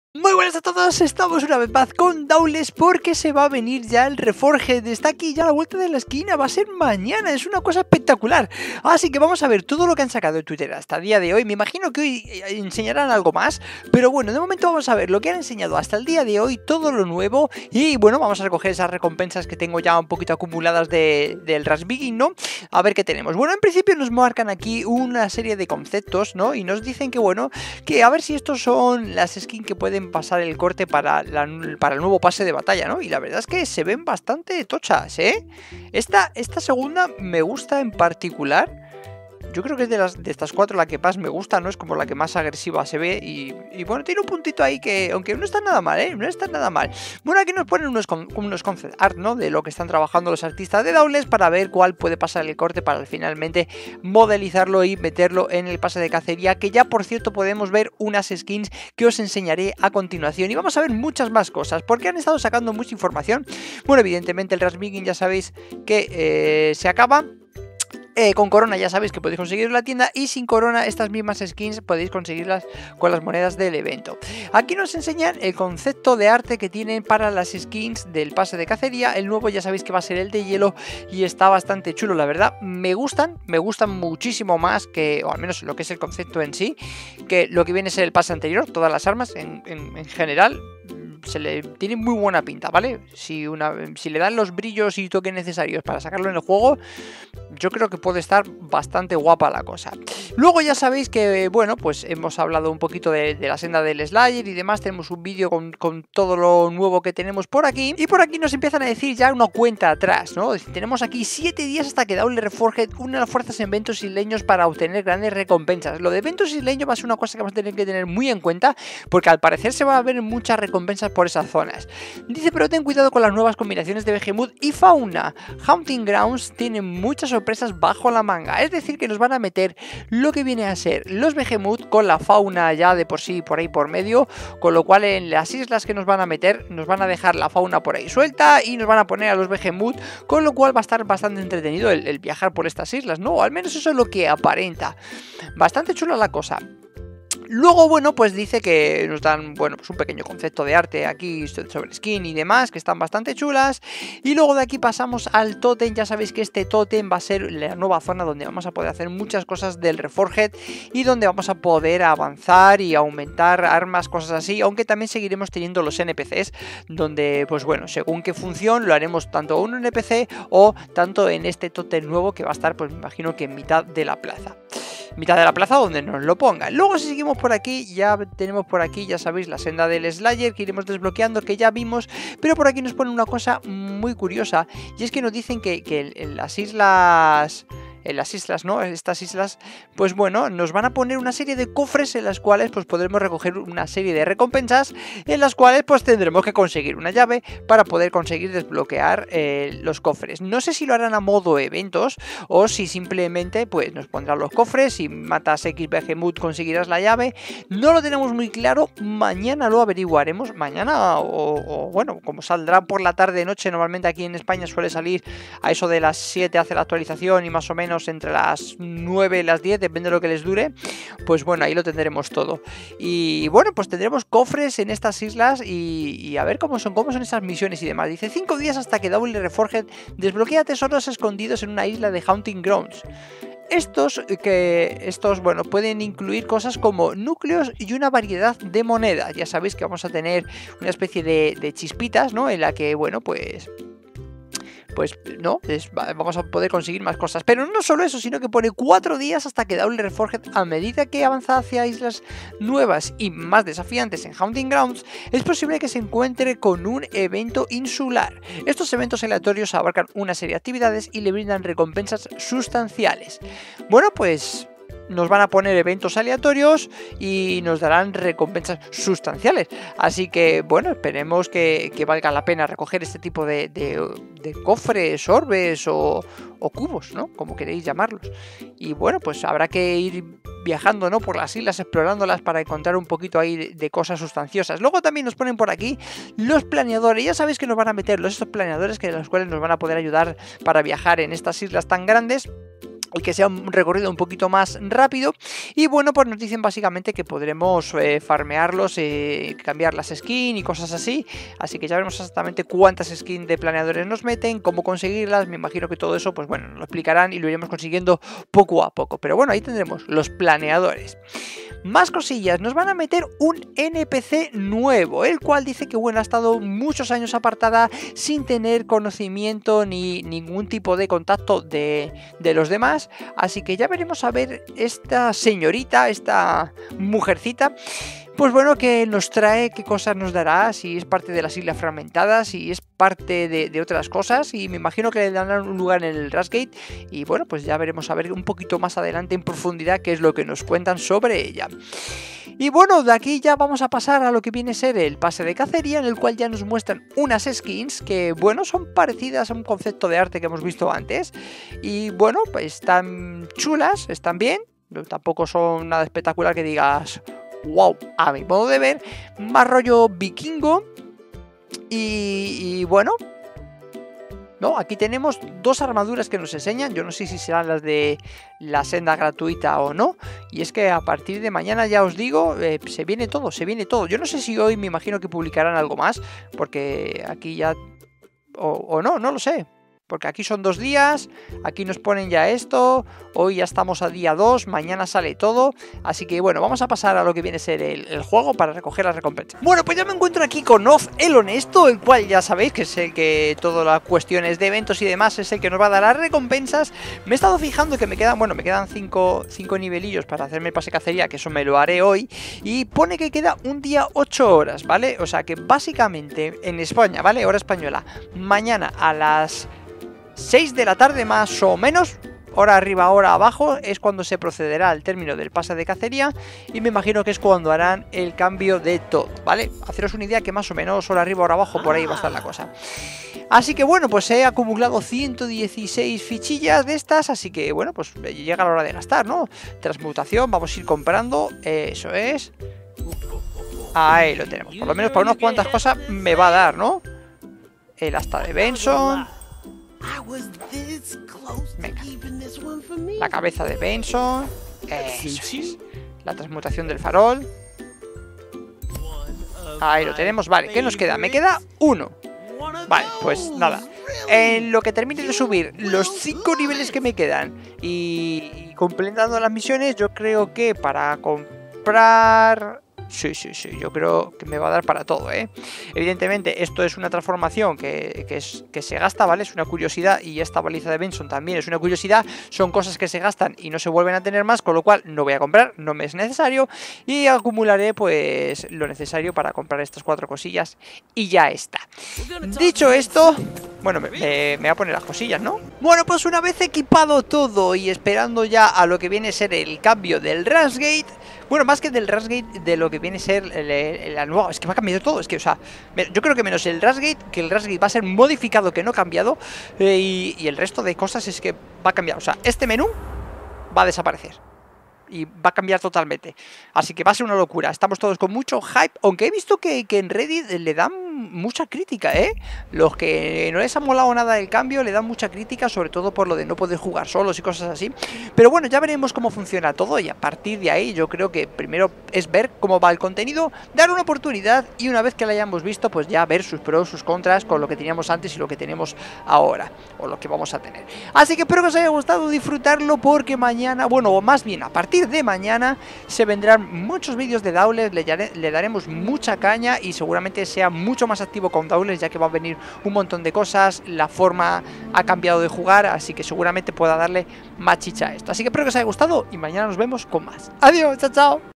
Muy buenas a todos, estamos una vez más con Dawles porque se va a venir ya el Reforged, está aquí ya a la vuelta de la esquina, va a ser mañana, es una cosa espectacular. Así que vamos a ver todo lo que han sacado en Twitter hasta el día de hoy, me imagino que hoy enseñarán algo más, pero bueno, de momento vamos a ver lo que han enseñado hasta el día de hoy, todo lo nuevo, y bueno, vamos a recoger esas recompensas que tengo ya un poquito acumuladas del Rasbigin, ¿no? A ver qué tenemos. Bueno, en principio nos marcan aquí una serie de conceptos, ¿no? Y nos dicen que bueno, que a ver si estos son las skins que pueden pasar el corte para el nuevo pase de batalla, ¿no? Y la verdad es que se ven bastante tochas, ¿eh? Esta segunda me gusta en particular. Yo creo que es de estas cuatro la que más me gusta, ¿no? Es como la que más agresiva se ve y bueno, tiene un puntito ahí que, aunque no está nada mal, ¿eh? No está nada mal. Bueno, aquí nos ponen unos concept art, ¿no? De lo que están trabajando los artistas de Dawles para ver cuál puede pasar el corte para finalmente modelizarlo y meterlo en el pase de cacería, que ya, por cierto, podemos ver unas skins que os enseñaré a continuación. Y vamos a ver muchas más cosas, porque han estado sacando mucha información. Bueno, evidentemente el Rasbigin ya sabéis que se acaba. Con corona ya sabéis que podéis conseguir en la tienda, y sin corona estas mismas skins podéis conseguirlas con las monedas del evento. Aquí nos enseñan el concepto de arte que tienen para las skins del pase de cacería. El nuevo ya sabéis que va a ser el de hielo y está bastante chulo, la verdad. Me gustan muchísimo más que, o al menos lo que es el concepto en sí, que lo que viene a ser el pase anterior. Todas las armas en general se le tiene muy buena pinta, ¿vale? Si le dan los brillos y toques necesarios para sacarlo en el juego, yo creo que puede estar bastante guapa la cosa. Luego ya sabéis que, bueno, pues hemos hablado un poquito de la senda del Slayer y demás. Tenemos un vídeo con todo lo nuevo que tenemos por aquí. Y por aquí nos empiezan a decir ya una cuenta atrás, ¿no? Es decir, tenemos aquí 7 días hasta que Dawles Reforged une las fuerzas en eventos isleños para obtener grandes recompensas. Lo de eventos isleños va a ser una cosa que vamos a tener que tener muy en cuenta, porque al parecer se va a ver muchas recompensas por esas zonas. Dice, pero ten cuidado con las nuevas combinaciones de Behemoth y fauna. Hunting Grounds tiene muchas sorpresas bajo la manga, es decir, que nos van a meter lo que viene a ser los Behemoth con la fauna ya de por sí por ahí por medio, con lo cual en las islas que nos van a meter nos van a dejar la fauna por ahí suelta y nos van a poner a los Behemoth, con lo cual va a estar bastante entretenido el viajar por estas islas, ¿no? O al menos eso es lo que aparenta. Bastante chula la cosa. Luego, bueno, pues dice que nos dan, bueno, pues un pequeño concepto de arte aquí sobre skin y demás, que están bastante chulas. Y luego de aquí pasamos al tótem. Ya sabéis que este tótem va a ser la nueva zona donde vamos a poder hacer muchas cosas del Reforged y donde vamos a poder avanzar y aumentar armas, cosas así, aunque también seguiremos teniendo los NPCs, donde, pues bueno, según qué función lo haremos tanto un NPC o tanto en este tótem nuevo que va a estar, pues me imagino que en mitad de la plaza. Mitad de la plaza donde nos lo pongan. Luego, si seguimos por aquí, ya tenemos por aquí, ya sabéis, la senda del Slayer que iremos desbloqueando, que ya vimos, pero por aquí nos ponen una cosa muy curiosa, y es que nos dicen que en las islas... ¿no? Estas islas, pues bueno, nos van a poner una serie de cofres en las cuales pues podremos recoger una serie de recompensas, en las cuales pues tendremos que conseguir una llave para poder conseguir desbloquear los cofres. No sé si lo harán a modo eventos o si simplemente pues nos pondrán los cofres. Si matas X Behemoth conseguirás la llave. No lo tenemos muy claro, mañana lo averiguaremos. Mañana o bueno, como saldrá por la tarde noche, normalmente aquí en España suele salir a eso de las 7, hace la actualización, y más o menos entre las 9 y las 10, depende de lo que les dure, pues bueno, ahí lo tendremos todo. Y bueno, pues tendremos cofres en estas islas y a ver cómo son esas misiones y demás. Dice, 5 días hasta que Dawles Reforged desbloquea tesoros escondidos en una isla de Hunting Grounds. Estos, bueno, pueden incluir cosas como núcleos y una variedad de monedas. Ya sabéis que vamos a tener una especie de chispitas, ¿no? En la que, bueno, pues no, vamos a poder conseguir más cosas. Pero no solo eso, sino que pone 4 días hasta que Dawles Reforged, a medida que avanza hacia islas nuevas y más desafiantes en Hunting Grounds, es posible que se encuentre con un evento insular. Estos eventos aleatorios abarcan una serie de actividades y le brindan recompensas sustanciales. Bueno, pues nos van a poner eventos aleatorios y nos darán recompensas sustanciales. Así que, bueno, esperemos que valga la pena recoger este tipo de cofres, orbes o cubos, ¿no? Como queréis llamarlos. Y bueno, pues habrá que ir viajando, ¿no? Por las islas, explorándolas para encontrar un poquito ahí de cosas sustanciosas. Luego también nos ponen por aquí los planeadores. Ya sabéis que nos van a meter estos planeadores, que los cuales nos van a poder ayudar para viajar en estas islas tan grandes. y que sea un recorrido un poquito más rápido. Y bueno, pues nos dicen básicamente que podremos farmearlos, cambiar las skins y cosas así. Así que ya veremos exactamente cuántas skins de planeadores nos meten, cómo conseguirlas. Me imagino que todo eso, pues bueno, lo explicarán y lo iremos consiguiendo poco a poco. Pero bueno, ahí tendremos los planeadores. Más cosillas, nos van a meter un NPC nuevo, el cual dice que bueno, ha estado muchos años apartada sin tener conocimiento ni ningún tipo de contacto de los demás, así que ya veremos a ver esta señorita, esta mujercita, pues bueno, que nos trae, qué cosas nos dará, si es parte de las Islas Fragmentadas, si es parte de otras cosas, y me imagino que le darán un lugar en el Rashgate, y bueno, pues ya veremos a ver un poquito más adelante en profundidad qué es lo que nos cuentan sobre ella. Y bueno, de aquí ya vamos a pasar a lo que viene a ser el pase de cacería, en el cual ya nos muestran unas skins que, bueno, son parecidas a un concepto de arte que hemos visto antes, y bueno, pues están chulas, están bien, tampoco son nada espectacular que digas wow, a mi modo de ver, más rollo vikingo. Y bueno, no, aquí tenemos dos armaduras que nos enseñan. Yo no sé si serán las de la senda gratuita o no. Y es que a partir de mañana, ya os digo, se viene todo, se viene todo. Yo no sé si hoy me imagino que publicarán algo más, porque aquí ya... O no, no lo sé. Porque aquí son 2 días, aquí nos ponen ya esto, hoy ya estamos a día 2, mañana sale todo, así que bueno, vamos a pasar a lo que viene a ser el juego para recoger las recompensas. Bueno, pues ya me encuentro aquí con Oz el Honesto, el cual ya sabéis que es el que todas las cuestiones de eventos y demás es el que nos va a dar las recompensas. Me he estado fijando que me quedan, bueno, me quedan 5 nivelillos para hacerme el pase de cacería, que eso me lo haré hoy, y pone que queda un día 8 horas, ¿vale? O sea que básicamente en España, ¿vale? Hora española, mañana a las 6 de la tarde más o menos, hora arriba, hora abajo, es cuando se procederá al término del pase de cacería y me imagino que es cuando harán el cambio de todo, ¿vale? Haceros una idea que más o menos hora arriba, hora abajo, por ahí va a estar la cosa. Así que bueno, pues he acumulado 116 fichillas de estas, así que bueno, pues llega la hora de gastar, ¿no? Transmutación, vamos a ir comprando, eso es. Ahí lo tenemos, por lo menos para unas cuantas cosas me va a dar, ¿no? El asta de Benson. Venga. La cabeza de Benson. Eso es. La transmutación del farol. Ahí lo tenemos. Vale, ¿qué nos queda? Me queda uno. Vale, pues nada. En lo que termine de subir los 5 niveles que me quedan y completando las misiones, yo creo que para comprar... Sí, yo creo que me va a dar para todo, ¿eh? Evidentemente, esto es una transformación que se gasta, ¿vale? Es una curiosidad, y esta baliza de Benson también es una curiosidad. Son cosas que se gastan y no se vuelven a tener más, con lo cual no voy a comprar, no me es necesario, y acumularé pues lo necesario para comprar estas 4 cosillas y ya está. Dicho esto, bueno, me voy a poner las cosillas, ¿no? Bueno, pues una vez equipado todo y esperando ya a lo que viene a ser el cambio del Rashgate, bueno, más que del Rashgate, de lo que viene a ser la nueva... Es que va a cambiar todo, es que, o sea, yo creo que menos el Rashgate, que el Rashgate va a ser modificado, que no cambiado, y el resto de cosas es que va a cambiar. O sea, este menú va a desaparecer y va a cambiar totalmente. Así que va a ser una locura. Estamos todos con mucho hype, aunque he visto que en Reddit le dan mucha crítica, ¿eh? Los que no les ha molado nada el cambio le dan mucha crítica, sobre todo por lo de no poder jugar solos y cosas así. Pero bueno, ya veremos cómo funciona todo, y a partir de ahí yo creo que primero es ver cómo va el contenido, dar una oportunidad, y una vez que la hayamos visto, pues ya ver sus pros, sus contras con lo que teníamos antes y lo que tenemos ahora, o lo que vamos a tener. Así que espero que os haya gustado, disfrutarlo, porque mañana, bueno, o más bien a partir de mañana se vendrán muchos vídeos de Dowlers, le daremos mucha caña y seguramente sea mucho más activo con Dowlers, ya que va a venir un montón de cosas, la forma ha cambiado de jugar, así que seguramente pueda darle más chicha a esto. Así que espero que os haya gustado y mañana nos vemos con más. Adiós, chao, chao.